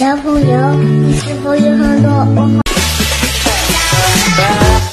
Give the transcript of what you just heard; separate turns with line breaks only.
小朋友，你是否有很多问号？